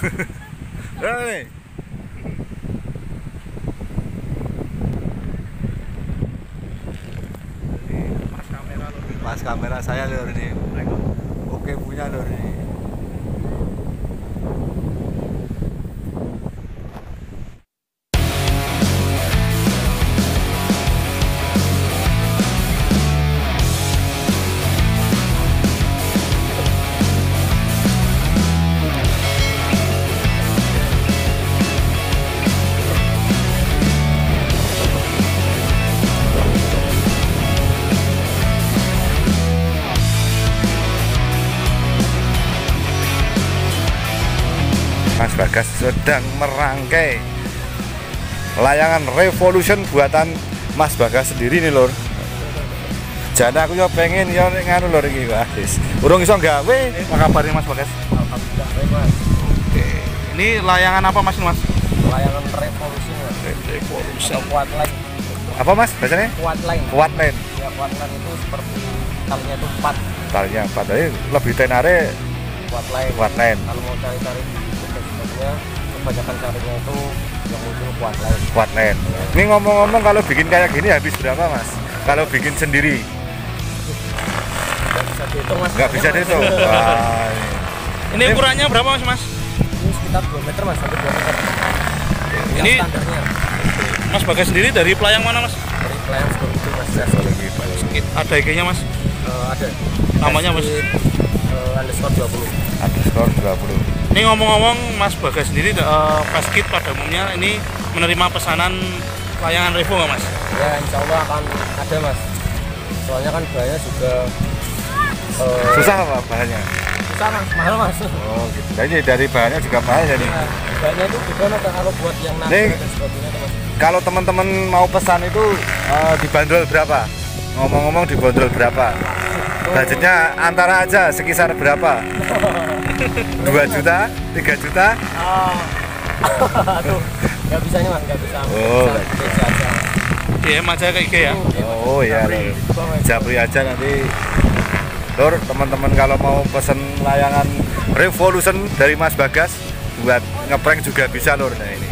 Nih. Mas kamera saya lur ini. Oke punya lur ini. Mas Bagas sedang merangkai layangan Revolution buatan Mas Bagas sendiri nih lur. Jadi aku yo pengen yo nganu lur iki guys. Urung iso gawe. Apa kabarnya Mas Bagas? Alhamdulillah baik Mas. Oke. Ini layangan apa Mas? Layangan Revolution Mas. Revolution. Kuat line. Apa Mas bahasanya? Kuat line. Kuat line. Ya kuat line itu seperti talinya itu 4. Talinya 4 tadi lebih tenare Kuat line. kuat line. Kalau mau cari-cari sebetulnya kebanyakan carinya itu yang muncul kuat line. Kuat line. Ini ngomong-ngomong kalau bikin kayak gini habis berapa Mas? Kalau bikin sendiri? Nggak bisa dihitung Mas. Nggak bisa dihitung. Wah. Ini ukurannya berapa Mas? Ini sekitar 2 meter Mas, sampai 2 meter. Ini standarnya Mas Bagas sendiri dari pelayang mana Mas? dari pelayan seperti itu Mas. Ada IG-nya Mas? Ada. Namanya Mas? Underscore 20. Underscore 20. Ini ngomong-ngomong Mas Bagas sendiri Peskit pada umumnya ini menerima pesanan layangan Revo nggak Mas? Ya insya Allah akan ada Mas. Soalnya kan bahannya juga Susah apa bahannya? susah Mas, mahal Mas. Oh gitu. Jadi dari bahannya juga mahal jadi. Nah, bahannya itu juga Mas kalau buat yang Nih. naga dan sebagainya tuh, Mas. Kalau teman-teman mau pesan itu dibanderol berapa? Ngomong-ngomong dibanderol berapa? Budgetnya antara aja sekisar berapa? 2 juta, 3 juta? Aduh, nggak bisa nih Mas, nggak bisa. Oh, Bisa, bisa aja. DM aja ke IG ya. Oh iya, Lur. Japri aja nanti. Lur, teman-teman kalau mau pesen layangan Revolution dari Mas Bagas buat ngeprank juga bisa Lur. Nah ini.